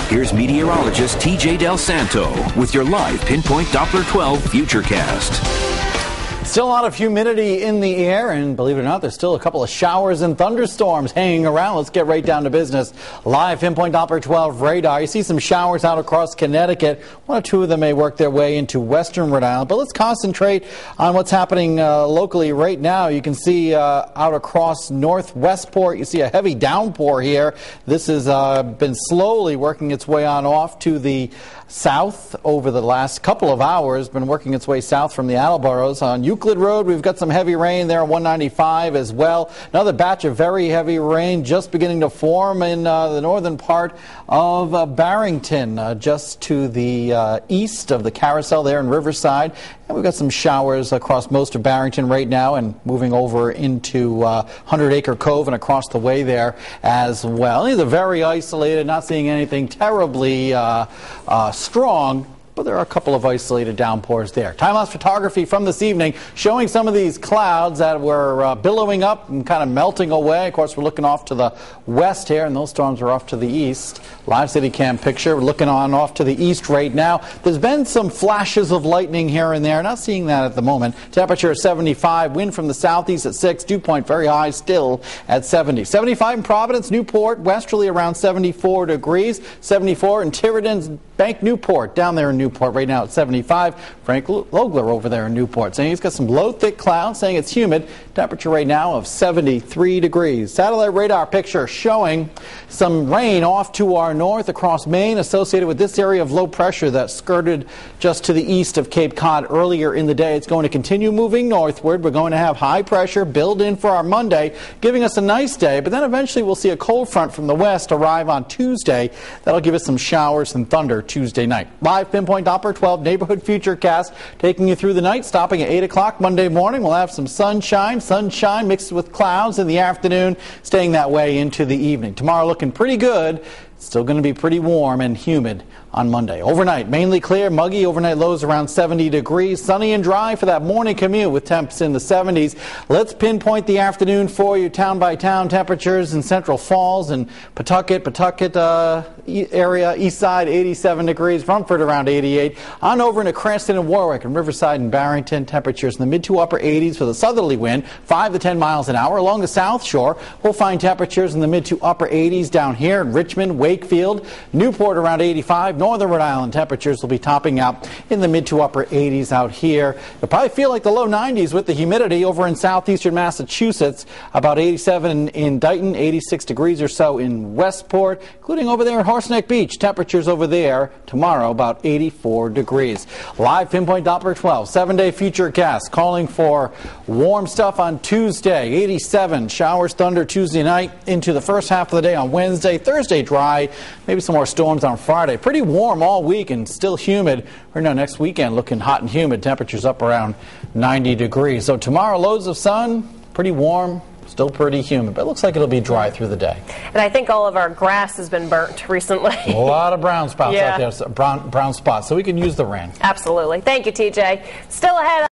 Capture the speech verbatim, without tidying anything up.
Here's meteorologist T J Del Santo with your live Pinpoint Doppler twelve Futurecast. Still a lot of humidity in the air, and believe it or not, there's still a couple of showers and thunderstorms hanging around. Let's get right down to business. Live Pinpoint Doppler twelve radar. You see some showers out across Connecticut. One or two of them may work their way into western Rhode Island, but let's concentrate on what's happening uh, locally right now. You can see uh, out across North Westport, you see a heavy downpour here. This has uh, been slowly working its way on off to the south over the last couple of hours, been working its way south from the Attleboroughs. On Euclid Road, we've got some heavy rain there on one ninety-five as well. Another batch of very heavy rain just beginning to form in uh, the northern part of uh, Barrington, uh, just to the uh, east of the Carousel there in Riverside. And we've got some showers across most of Barrington right now and moving over into uh, Hundred Acre Cove and across the way there as well. These are very isolated, not seeing anything terribly uh, uh, strong, but there are a couple of isolated downpours there. Time-lapse photography from this evening showing some of these clouds that were uh, billowing up and kind of melting away. Of course, we're looking off to the west here, and those storms are off to the east. Live city cam picture. We're looking on off to the east right now. There's been some flashes of lightning here and there. Not seeing that at the moment. Temperature seventy-five. Wind from the southeast at six. Dew point very high still at seventy. seventy-five in Providence, Newport. Westerly around seventy-four degrees. seventy-four in Tiverton's Bank Newport. Down there in Newport right now at seventy-five. Frank Logler over there in Newport saying he's got some low, thick clouds, saying it's humid. Temperature right now of seventy-three degrees. Satellite radar picture showing some rain off to our north across Maine associated with this area of low pressure that skirted just to the east of Cape Cod earlier in the day. It's going to continue moving northward. We're going to have high pressure build in for our Monday, giving us a nice day, but then eventually we'll see a cold front from the west arrive on Tuesday. That'll give us some showers and thunder Tuesday night. Live Pinpoint Doppler twelve Neighborhood Futurecast taking you through the night, stopping at eight o'clock Monday morning. We'll have some sunshine, sunshine mixed with clouds in the afternoon, staying that way into the evening. Tomorrow looking pretty good. Still going to be pretty warm and humid on Monday. Overnight, mainly clear, muggy. Overnight lows around seventy degrees. Sunny and dry for that morning commute with temps in the seventies. Let's pinpoint the afternoon for you. Town by town temperatures in Central Falls and Pawtucket, Pawtucket uh, area, east side eighty-seven degrees. Rumford around eighty-eight. On over into Cranston and Warwick and Riverside and Barrington. Temperatures in the mid to upper eighties with a southerly wind, five to ten miles an hour. Along the South Shore, we'll find temperatures in the mid to upper eighties down here in Richmond, Wakefield, Newport around eighty-five. Northern Rhode Island temperatures will be topping out in the mid to upper eighties out here. You'll probably feel like the low nineties with the humidity over in southeastern Massachusetts. About eighty-seven in Dighton, eighty-six degrees or so in Westport, including over there at Horseneck Beach. Temperatures over there tomorrow about eighty-four degrees. Live Pinpoint Doppler twelve, seven-day Futurecast calling for warm stuff on Tuesday. eighty-seven showers, thunder Tuesday night into the first half of the day on Wednesday. Thursday dry, maybe some more storms on Friday. Pretty warm all week and still humid. Right now next weekend looking hot and humid. Temperatures up around ninety degrees. So tomorrow loads of sun, pretty warm, still pretty humid, but it looks like it'll be dry through the day. And I think all of our grass has been burnt recently. A lot of brown spots yeah. out there, brown, brown spots, so we can use the rain. Absolutely. Thank you, T J. Still ahead.